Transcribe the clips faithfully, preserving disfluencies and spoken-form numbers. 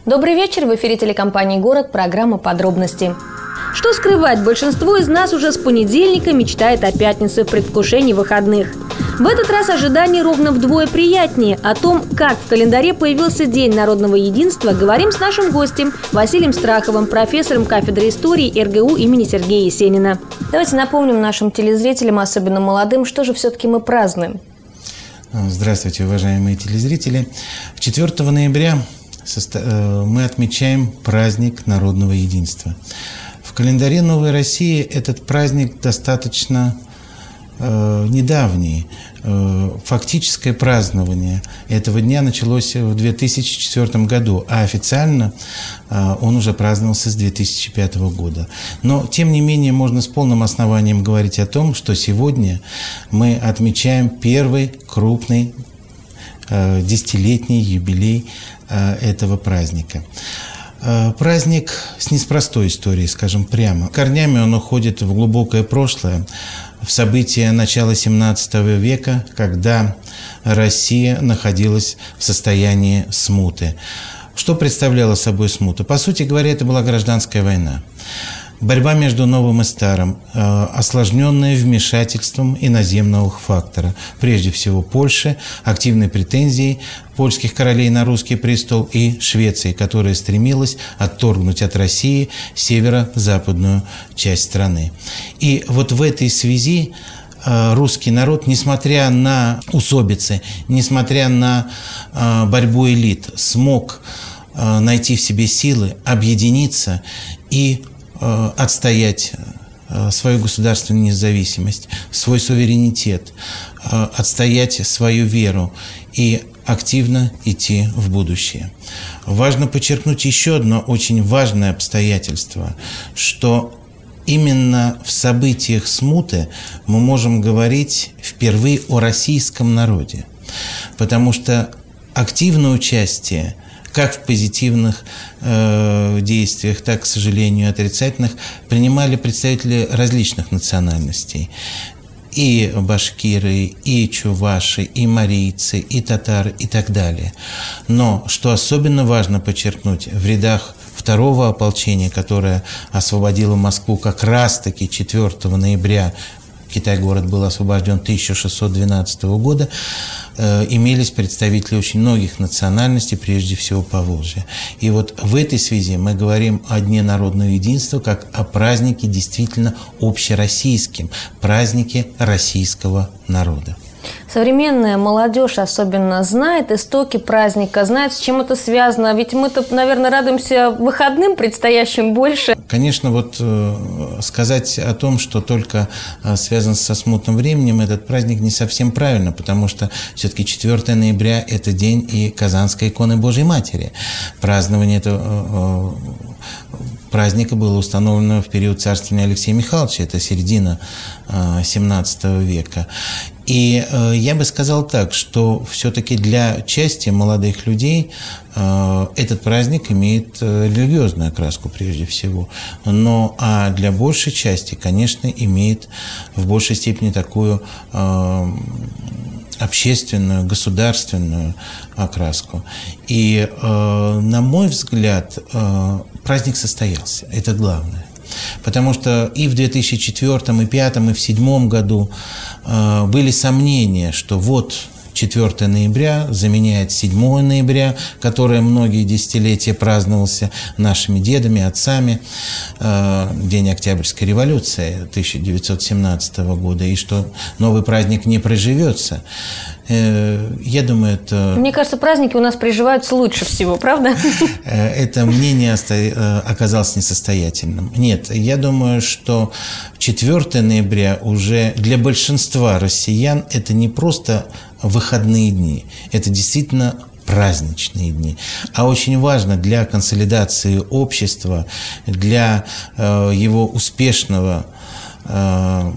Добрый вечер, в эфире телекомпании «Город», программа «Подробности». Что скрывать, большинство из нас уже с понедельника мечтает о пятнице в предвкушении выходных. В этот раз ожидание ровно вдвое приятнее. О том, как в календаре появился День народного единства, говорим с нашим гостем Василием Страховым, профессором кафедры истории эр гэ у имени Сергея Есенина. Давайте напомним нашим телезрителям, особенно молодым, что же все-таки мы празднуем. Здравствуйте, уважаемые телезрители. четвёртого ноября мы отмечаем праздник народного единства. В календаре Новой России этот праздник достаточно э, недавний. Э, фактическое празднование этого дня началось в две тысячи четвёртом году, а официально э, он уже праздновался с две тысячи пятого года. Но, тем не менее, можно с полным основанием говорить о том, что сегодня мы отмечаем первый крупный э, десятилетний юбилей э, этого праздника. Праздник с неспростой историей, скажем прямо. Корнями он уходит в глубокое прошлое, в события начала семнадцатого века, когда Россия находилась в состоянии смуты. Что представляла собой смута? По сути говоря, это была гражданская война. Борьба между новым и старым, э, осложненная вмешательством иноземного фактора. Прежде всего Польши, активной претензией польских королей на русский престол, и Швеции, которая стремилась отторгнуть от России северо-западную часть страны. И вот в этой связи э, русский народ, несмотря на усобицы, несмотря на э, борьбу элит, смог э, найти в себе силы, объединиться и отстоять свою государственную независимость, свой суверенитет, отстоять свою веру и активно идти в будущее. Важно подчеркнуть еще одно очень важное обстоятельство, что именно в событиях смуты мы можем говорить впервые о российском народе, потому что активное участие как в позитивных э, действиях, так, к сожалению, отрицательных, принимали представители различных национальностей. И башкиры, и чуваши, и марийцы, и татары, и так далее. Но, что особенно важно подчеркнуть, в рядах второго ополчения, которое освободило Москву как раз-таки четвёртого ноября, Китай-город был освобожден тысяча шестьсот двенадцатого года, э, имелись представители очень многих национальностей, прежде всего Поволжья. И вот в этой связи мы говорим о Дне народного единства как о празднике действительно общероссийском, празднике российского народа. Современная молодежь особенно знает истоки праздника, знает, с чем это связано. Ведь мы-то, наверное, радуемся выходным предстоящим больше. Конечно, вот э, сказать о том, что только э, связан со смутным временем, этот праздник не совсем правильно, потому что все-таки четвёртого ноября – это день и Казанской иконы Божьей Матери. Празднование этого э, праздника было установлено в период царствования Алексея Михайловича, это середина э, семнадцатого века. И э, я бы сказал так, что все-таки для части молодых людей э, этот праздник имеет э, религиозную окраску прежде всего. Но а для большей части, конечно, имеет в большей степени такую э, общественную, государственную окраску. И, э, на мой взгляд, э, праздник состоялся. Это главное. Потому что и в две тысячи четвёртом, и две тысячи пятом, и в две тысячи седьмом году э, были сомнения, что вот четвёртого ноября заменяет седьмого ноября, которое многие десятилетия праздновался нашими дедами, отцами, э, День Октябрьской революции тысяча девятьсот семнадцатого года, и что новый праздник не приживется. Э, я думаю, это... Мне кажется, праздники у нас приживаются лучше всего, правда? Это мнение оказалось несостоятельным. Нет, я думаю, что четвёртого ноября уже для большинства россиян это не просто выходные дни, это действительно праздничные дни. А очень важно для консолидации общества, для э, его успешного э,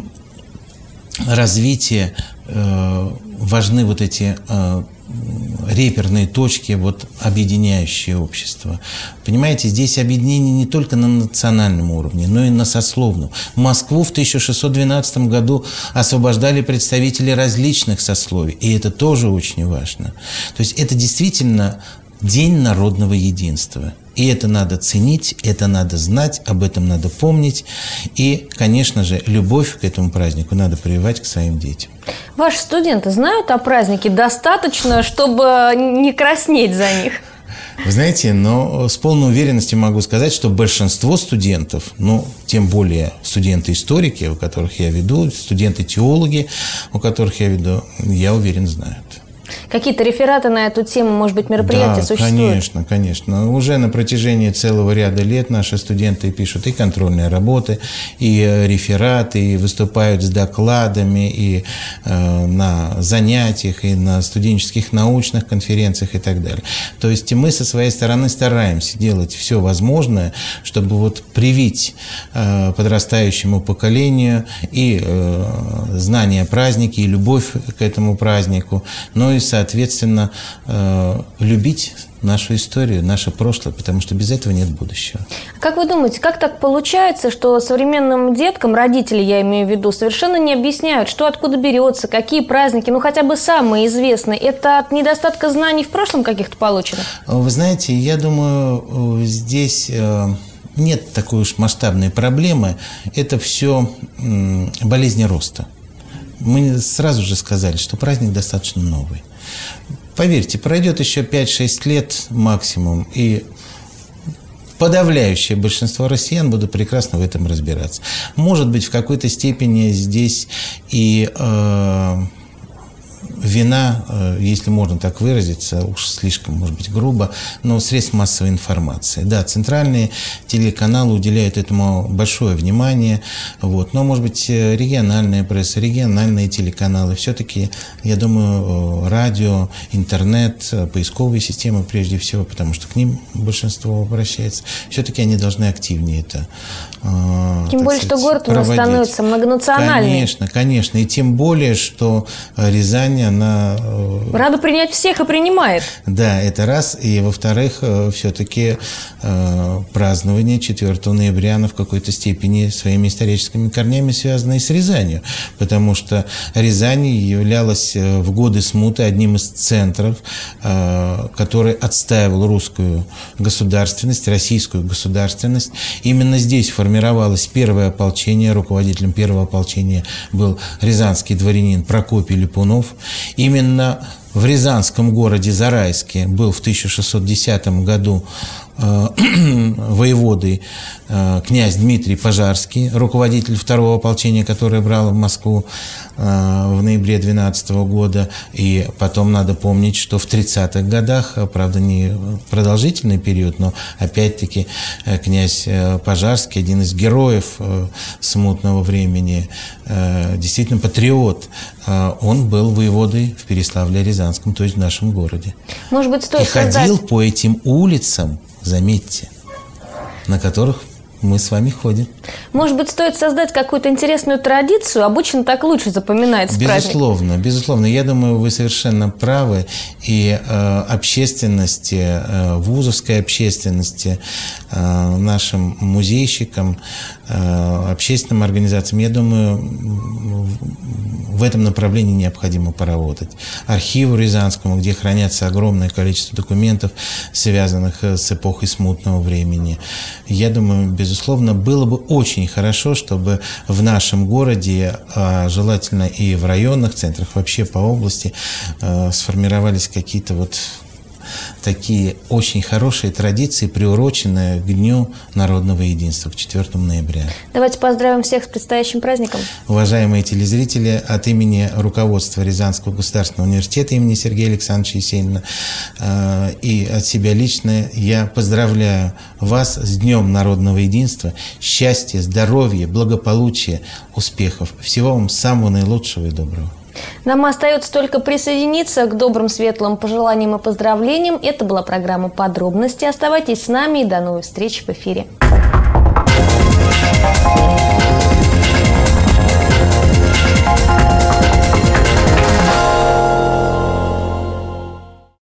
развития э, важны вот эти э, реперные точки, вот, объединяющие общество. Понимаете, здесь объединение не только на национальном уровне, но и на сословном. Москву в тысяча шестьсот двенадцатом году освобождали представители различных сословий, и это тоже очень важно. То есть это действительно День народного единства. И это надо ценить, это надо знать, об этом надо помнить. И, конечно же, любовь к этому празднику надо прививать к своим детям. Ваши студенты знают о празднике достаточно, чтобы не краснеть за них? Вы знаете, но с полной уверенностью могу сказать, что большинство студентов, ну, тем более студенты-историки, у которых я веду, студенты-теологи, у которых я веду, я уверен, знают. Какие-то рефераты на эту тему, может быть, мероприятия да, существуют? конечно, конечно. Уже на протяжении целого ряда лет наши студенты пишут и контрольные работы, и рефераты, и выступают с докладами, и э, на занятиях, и на студенческих научных конференциях и так далее. То есть мы со своей стороны стараемся делать все возможное, чтобы вот привить э, подрастающему поколению и э, знание о празднике, и любовь к этому празднику, но и, соответственно, любить нашу историю, наше прошлое, потому что без этого нет будущего. Как вы думаете, как так получается, что современным деткам, родители, я имею в виду, совершенно не объясняют, что откуда берется, какие праздники, ну хотя бы самые известные? Это от недостатка знаний в прошлом каких-то полученных? Вы знаете, я думаю, здесь нет такой уж масштабной проблемы. Это все болезни роста. Мы сразу же сказали, что праздник достаточно новый. Поверьте, пройдет еще пять-шесть лет максимум, и подавляющее большинство россиян будут прекрасно в этом разбираться. Может быть, в какой-то степени здесь и э, вина, э, если можно так выразиться, уж слишком, может быть, грубо, но средств массовой информации. Да, центральные телеканалы уделяют этому большое внимание, вот, но, может быть, региональная пресса, региональные телеканалы, все-таки, я думаю, радио, интернет, поисковые системы прежде всего, потому что к ним большинство обращается, все-таки они должны активнее это э, Тем более, сказать, что город у нас становится многонациональный. Конечно, конечно, и тем более, что Рязань, она... Рада принять всех и принимает. Да, это раз. И, во-вторых, все-таки э, празднование четвёртого ноября, оно в какой-то степени своими историческими корнями связано и с Рязанью. Потому что Рязань являлась в годы смуты одним из центров, э, который отстаивал русскую государственность, российскую государственность. Именно здесь формировалось первое ополчение. Руководителем первого ополчения был рязанский дворянин Прокопий Липунов. Именно в рязанском городе Зарайске был в тысяча шестьсот десятом году э, воеводой э, князь Дмитрий Пожарский, руководитель второго ополчения, которое брало в Москву э, в ноябре двенадцатого года. И потом надо помнить, что в тридцатых годах, правда, не продолжительный период, но опять-таки э, князь Пожарский, один из героев э, смутного времени, э, действительно патриот, э, он был воеводой в Переславле-Рязанском, то есть в нашем городе. Может быть, стоит и ходил создать... по этим улицам, заметьте, на которых мы с вами ходим. Может быть, стоит создать какую-то интересную традицию? Обычно так лучше запоминается праздник. Безусловно, безусловно. Я думаю, вы совершенно правы. И э, общественности, э, вузовской общественности, э, нашим музейщикам, э, общественным организациям, я думаю, в этом направлении необходимо поработать. Архиву Рязанскому, где хранятся огромное количество документов, связанных с эпохой смутного времени. Я думаю, безусловно, было бы очень хорошо, чтобы в нашем городе, а желательно и в районных центрах, вообще по области, сформировались какие-то вот такие очень хорошие традиции, приуроченные к Дню народного единства, к четвёртому ноября. Давайте поздравим всех с предстоящим праздником. Уважаемые телезрители, от имени руководства Рязанского государственного университета имени Сергея Александровича Есенина э, и от себя лично я поздравляю вас с Днем народного единства, счастья, здоровья, благополучия, успехов. Всего вам самого наилучшего и доброго. Нам остается только присоединиться к добрым, светлым пожеланиям и поздравлениям. Это была программа «Подробности». Оставайтесь с нами и до новых встреч в эфире.